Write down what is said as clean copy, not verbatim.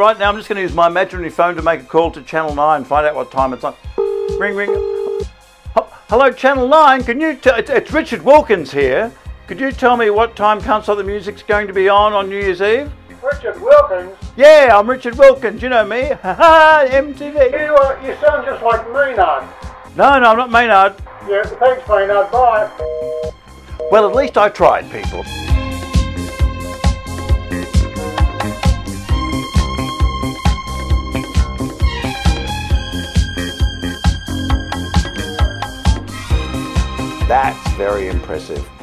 right now I'm just going to use my imaginary phone to make a call to Channel 9 and find out what time it's on. Ring, ring. Hello, Channel 9. Can you? It's Richard Wilkins here. Could you tell me what time Can't Stop the Music's going to be on New Year's Eve? Richard Wilkins? Yeah, I'm Richard Wilkins. You know me. Haha, MTV. You sound just like Maynard. No, I'm not Maynard. Yeah, thanks Maynard. Bye. Well, at least I tried, people. That's very impressive.